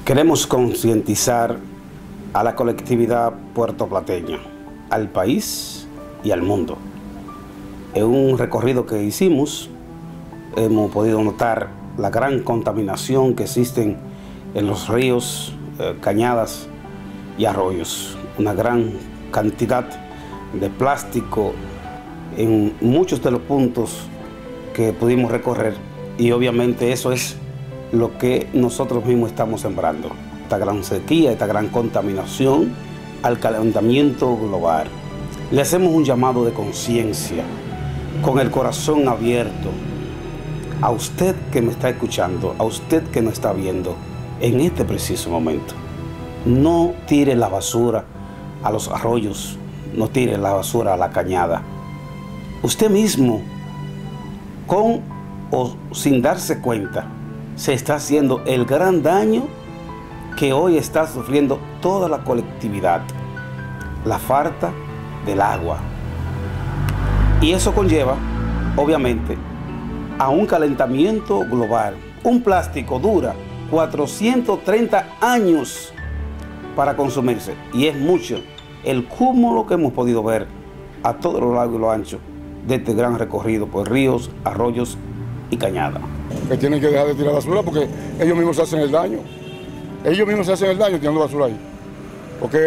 Queremos concientizar a la colectividad puertoplateña, al país y al mundo. En un recorrido que hicimos, hemos podido notar la gran contaminación que existen en los ríos, cañadas y arroyos. Una gran cantidad de plástico en muchos de los puntos que pudimos recorrer, y obviamente eso es lo que nosotros mismos estamos sembrando. Esta gran sequía, esta gran contaminación al calentamiento global. Le hacemos un llamado de conciencia, con el corazón abierto, a usted que me está escuchando, a usted que nos está viendo en este preciso momento. No tire la basura a los arroyos, no tire la basura a la cañada. Usted mismo, con o sin darse cuenta, se está haciendo el gran daño que hoy está sufriendo toda la colectividad: la falta del agua. Y eso conlleva, obviamente, a un calentamiento global. Un plástico dura 430 años para consumirse, y es mucho el cúmulo que hemos podido ver a todo lo largo y lo ancho de este gran recorrido por ríos, arroyos y cañadas. Que tienen que dejar de tirar basura porque ellos mismos se hacen el daño. Ellos mismos se hacen el daño tirando basura ahí. Porque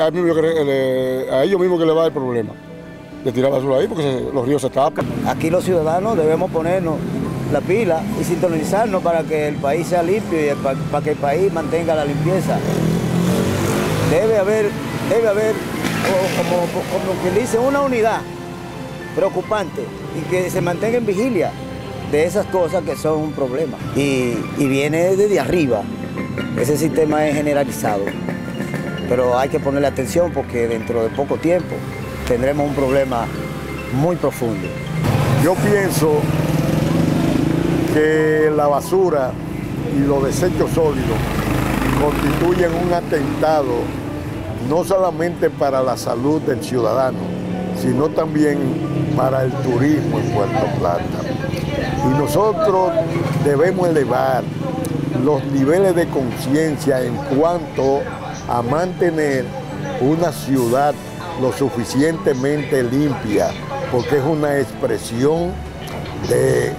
a ellos mismos que les va el problema de tirar basura ahí, porque los ríos se tapan. Aquí los ciudadanos debemos ponernos la pila y sintonizarnos para que el país sea limpio y para que el país mantenga la limpieza. Debe haber como quien dice, una unidad preocupante y que se mantenga en vigilia de esas cosas que son un problema. Y viene desde arriba. Ese sistema es generalizado, pero hay que ponerle atención porque dentro de poco tiempo tendremos un problema muy profundo. Yo pienso que la basura y los desechos sólidos constituyen un atentado no solamente para la salud del ciudadano, sino también para el turismo en Puerto Plata. Y nosotros debemos elevar los niveles de conciencia en cuanto a mantener una ciudad lo suficientemente limpia, porque es una expresión de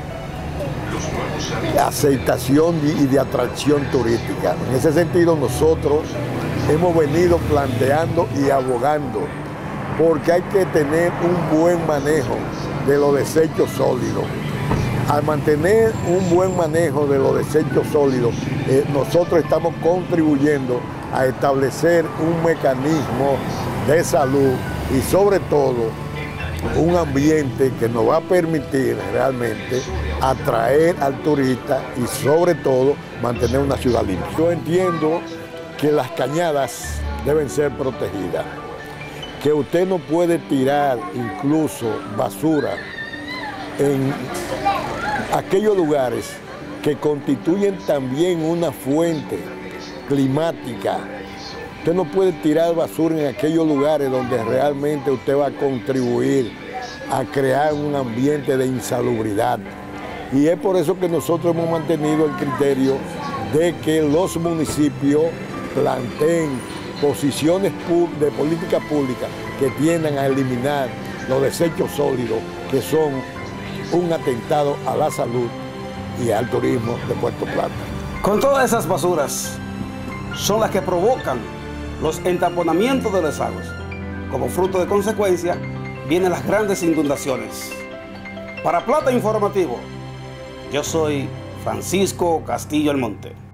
aceptación y de atracción turística. En ese sentido, nosotros hemos venido planteando y abogando porque hay que tener un buen manejo de los desechos sólidos. Al mantener un buen manejo de los desechos sólidos, nosotros estamos contribuyendo a establecer un mecanismo de salud y sobre todo un ambiente que nos va a permitir realmente atraer al turista y sobre todo mantener una ciudad limpia. Yo entiendo que las cañadas deben ser protegidas, que usted no puede tirar incluso basura en aquellos lugares que constituyen también una fuente climática. Usted no puede tirar basura en aquellos lugares donde realmente usted va a contribuir a crear un ambiente de insalubridad. Y es por eso que nosotros hemos mantenido el criterio de que los municipios planteen posiciones de política pública que tiendan a eliminar los desechos sólidos, que son un atentado a la salud y al turismo de Puerto Plata. Con todas esas basuras son las que provocan los entaponamientos de los desagües. Como fruto de consecuencia, vienen las grandes inundaciones. Para Plata Informativo, yo soy Francisco Castillo Almonte.